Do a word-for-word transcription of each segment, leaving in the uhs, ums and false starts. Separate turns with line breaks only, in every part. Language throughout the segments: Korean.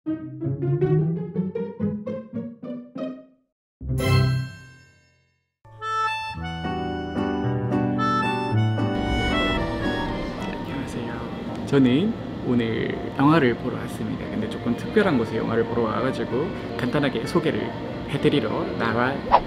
안녕하세요. 저는 오늘 영화를 보러 왔습니다. 근데 조금 특별한 곳에 영화를 보러 와가지고 간단하게 소개를 해드리러 나왔습니다.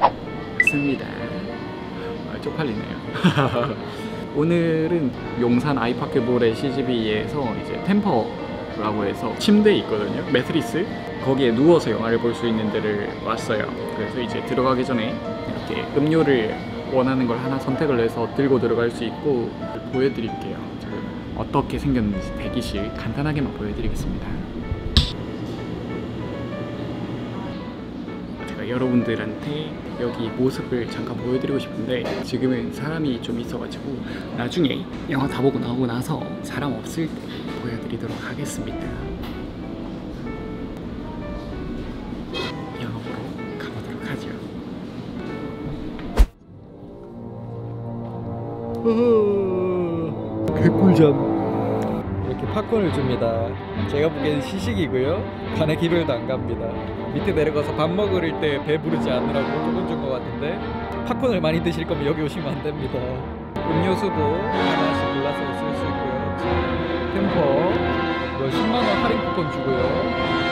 아, 쪽팔리네요. 오늘은 용산 아이파크몰의 씨지비에서 이제 템퍼라고 해서 침대 있거든요. 매트리스. 거기에 누워서 영화를 볼 수 있는 데를 왔어요. 그래서 이제 들어가기 전에 이렇게 음료를 원하는 걸 하나 선택을 해서 들고 들어갈 수 있고 보여드릴게요. 지금 어떻게 생겼는지 대기실 간단하게만 보여드리겠습니다. 제가 여러분들한테 여기 모습을 잠깐 보여드리고 싶은데 지금은 사람이 좀 있어가지고 나중에 영화 다 보고 나오고 나서 사람 없을 때 보여드리도록 하겠습니다. 영화 보러 가보도록 하죠.
개꿀잠. 이렇게 팝콘을 줍니다. 제가 보기엔 시식이고요. 간에 기별도 안 갑니다. 밑에 내려가서 밥 먹을 때 배부르지 않으라고 조금 준 것 같은데 팝콘을 많이 드실 거면 여기 오시면 안 됩니다. 음료수도 하나씩 골라서 쓸 수 있고요. 템퍼 이거 십만 원 할인 쿠폰 주고요.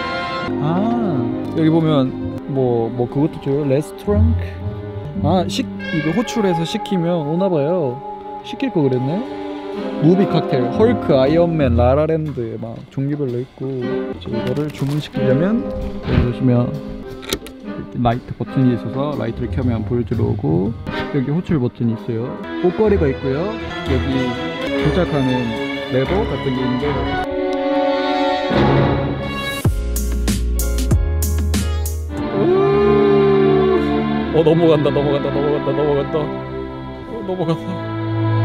아 여기 보면 뭐 뭐 그것도 줘요. 레스토랑. 아 식 이거 호출해서 시키면 오나봐요. 시킬 거 그랬네. 무비 칵테일, 헐크, 아이언맨, 라라랜드 막 종류별로 있고 이거를 주문시키려면 여기 보시면 라이트 버튼이 있어서 라이트를 켜면 불 들어오고 여기 호출 버튼이 있어요. 옷걸이가 있고요. 여기 조작하는 레버 같은 게 있는데 어 넘어간다 넘어간다 넘어간다 넘어간다 어, 넘어간다.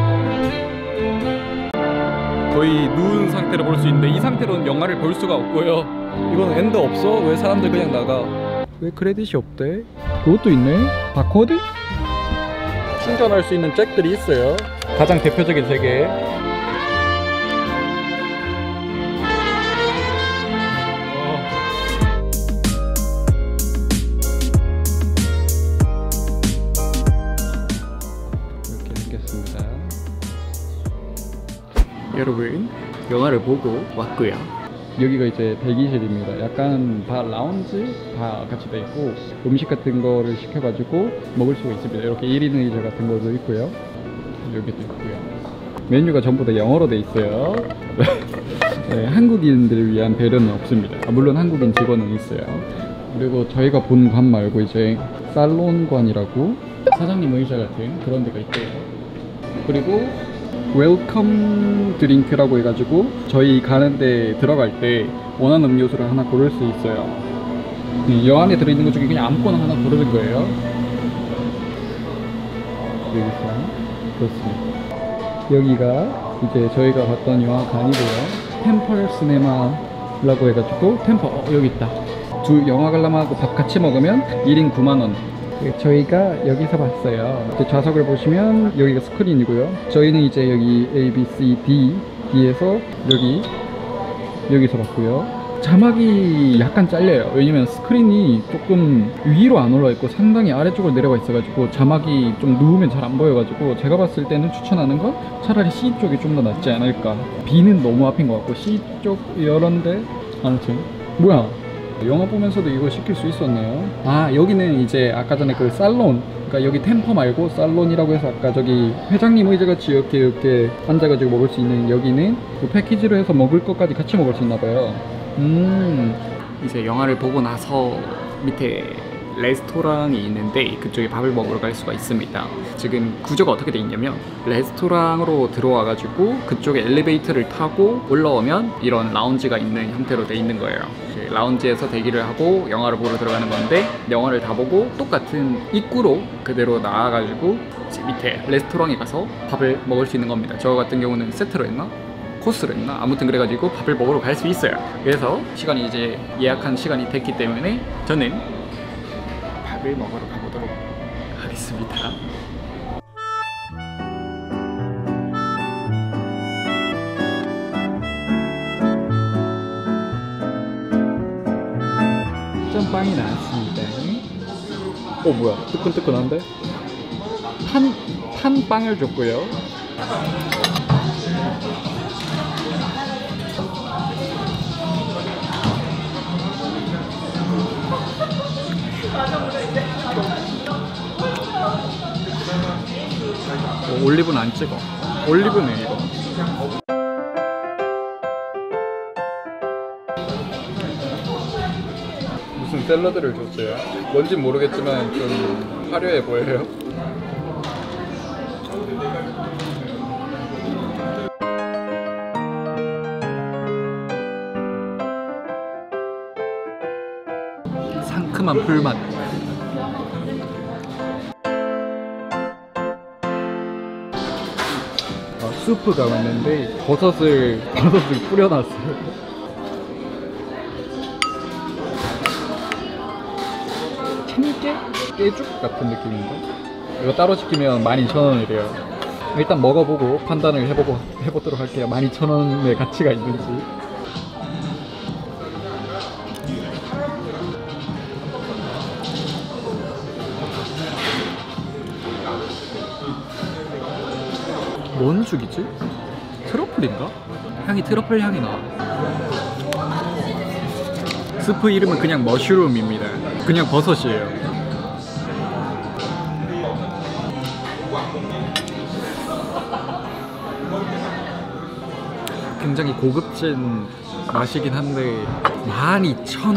거의 누운 상태로 볼 수 있는데 이 상태로는 영화를 볼 수가 없고요. 이건 엔드 없어? 왜 사람들 그냥 나가? 왜 크레딧이 없대? 그것도 있네? 바코드? 충전할 수 있는 잭들이 있어요. 가장 대표적인 세 개. 어. 이렇게 생겼습니다.
여러분 영화를 보고 왔고요.
여기가 이제 대기실입니다. 약간 바 라운지 바 같이 돼 있고 음식 같은 거를 시켜가지고 먹을 수가 있습니다. 이렇게 일 인 의자 같은 것도 있고요. 여기도 있고요. 메뉴가 전부 다 영어로 돼 있어요. 네, 한국인들을 위한 배려는 없습니다. 아, 물론 한국인 직원은 있어요. 그리고 저희가 본 관 말고 이제 살론관이라고 사장님 의자 같은 그런 데가 있대요. 그리고 웰컴 드링크라고 해가지고 저희 가는데 들어갈 때 원하는 음료수를 하나 고를 수 있어요. 여 안에 들어있는 것 중에 그냥 아무거나 하나 고르는 거예요. 여기서 그렇습니다. 여기가 이제 저희가 봤던 영화관이고요. 템펄 시네마라고 해가지고 템펄 어, 여기 있다. 두 영화 관람하고 밥 같이 먹으면 일 인 구만 원. 저희가 여기서 봤어요. 좌석을 보시면 여기가 스크린이고요. 저희는 이제 여기 A, B, C, D, D에서 여기 여기서 봤고요. 자막이 약간 잘려요. 왜냐면 스크린이 조금 위로 안 올라 있고 상당히 아래쪽으로 내려가 있어가지고 자막이 좀 누우면 잘 안 보여가지고 제가 봤을 때는 추천하는 건 차라리 C 쪽이 좀 더 낫지 않을까. B는 너무 앞인 것 같고 C 쪽 이런데 아무튼 뭐야. 영화 보면서도 이거 시킬 수 있었네요. 아 여기는 이제 아까 전에 그 살론, 그러니까 여기 템퍼 말고 살론이라고 해서 아까 저기 회장님 의자같이 이렇게 이렇게 앉아가지고 먹을 수 있는 여기는 그 패키지로 해서 먹을 것까지 같이 먹을 수 있나봐요. 음
이제 영화를 보고 나서 밑에 레스토랑이 있는데 그쪽에 밥을 먹으러 갈 수가 있습니다. 지금 구조가 어떻게 돼 있냐면 레스토랑으로 들어와 가지고 그쪽에 엘리베이터를 타고 올라오면 이런 라운지가 있는 형태로 돼 있는 거예요. 라운지에서 대기를 하고 영화를 보러 들어가는 건데 영화를 다 보고 똑같은 입구로 그대로 나와 가지고 밑에 레스토랑에 가서 밥을 먹을 수 있는 겁니다. 저 같은 경우는 세트로 했나? 코스로 했나? 아무튼 그래가지고 밥을 먹으러 갈 수 있어요. 그래서 시간이 이제 예약한 시간이 됐기 때문에 저는 밥을 먹으러 가보도록 하겠습니다.
짠빵이 나왔습니다. 어 뭐야 뜨끈뜨끈한데? 탄, 탄 빵을 줬고요. 어, 올리브는 안 찍어. 올리브네 이거. 무슨 샐러드를 줬어요? 뭔진 모르겠지만 좀 화려해 보여요. 상큼한 풀맛. 어, 수프가 왔는데 버섯을 버섯을 뿌려놨어요. 참깨? 깨죽 같은 느낌인데? 이거 따로 시키면 만 이천 원이래요. 일단 먹어보고 판단을 해보고 해보도록 할게요. 만 이천 원의 가치가 있는지. 뭔 죽이지? 트러플인가? 향이 트러플 향이 나. 스프 이름은 그냥 머쉬룸입니다. 그냥 버섯이에요. 굉장히 고급진 맛이긴 한데 만 이천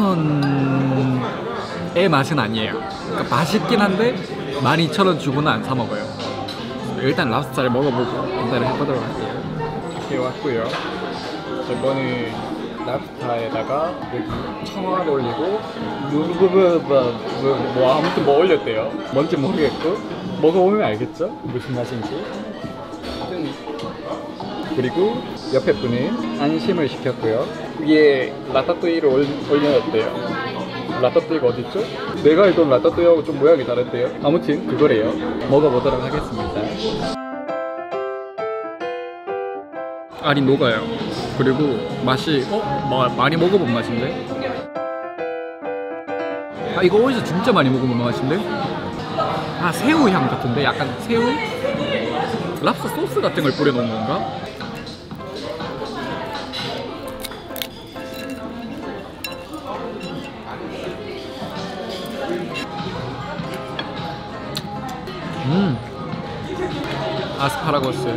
원의 맛은 아니에요. 그러니까 맛있긴 한데 만 이천 원 주고는 안 사 먹어요. 일단 랍스타를 먹어보고 판단을 해보도록 할게요. 이렇게 왔고요. 저번에 랍스타에다가 여기 청어를 올리고 뭐, 뭐 아무튼 뭐 올렸대요. 뭔지 모르겠고 먹어보면 알겠죠? 무슨 맛인지. 그리고 옆에 분은 안심을 시켰고요. 위에 라따뚜이를 올, 올려놨대요. 라따뚜이가 어딨죠? 내가 알던 라따뚜이하고 좀 모양이 다른데요? 아무튼 그거래요. 먹어보도록 하겠습니다. 알이 녹아요. 그리고 맛이 어? 마, 많이 먹어본 맛인데? 아 이거 어디서 진짜 많이 먹어본 맛인데? 아 새우 향 같은데? 약간 새우? 랍스터 소스 같은 걸 뿌려놓은 건가? 음 아스파라거스.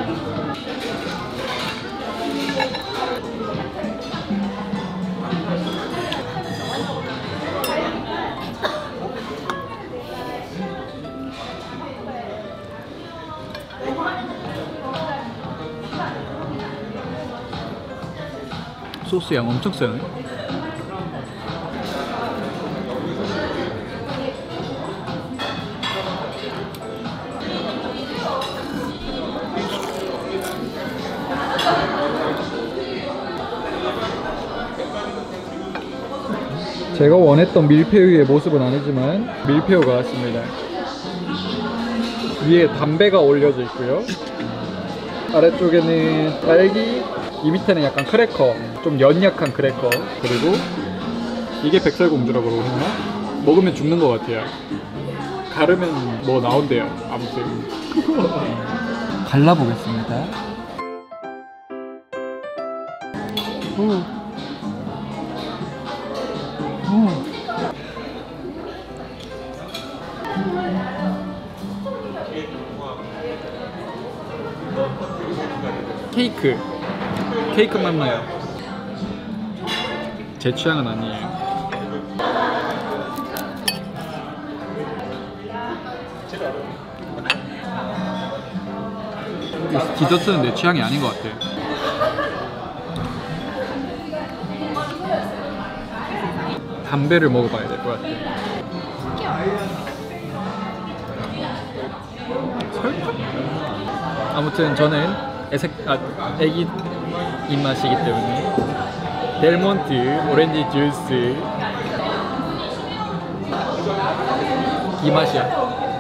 소스 양 엄청 세네. 제가 원했던 밀푀유의 모습은 아니지만 밀푀유가 왔습니다. 위에 담배가 올려져 있고요. 아래쪽에는 딸기, 이 밑에는 약간 크래커, 좀 연약한 크래커, 그리고 이게 백설공주라고 그러나? 먹으면 죽는 것 같아요. 가르면 뭐 나온대요. 아무튼 갈라보겠습니다. 오. 오. 케이크 케이크 맛 나요. 제 취향은 아니에요. 디저트는 내 취향이 아닌 것 같아. 담배를 먹어봐야 될 것 같아. 설탕? 아무튼 저는 애색, 아, 애기 입맛이기 때문에 델몬트 오렌지 주스 이 맛이야.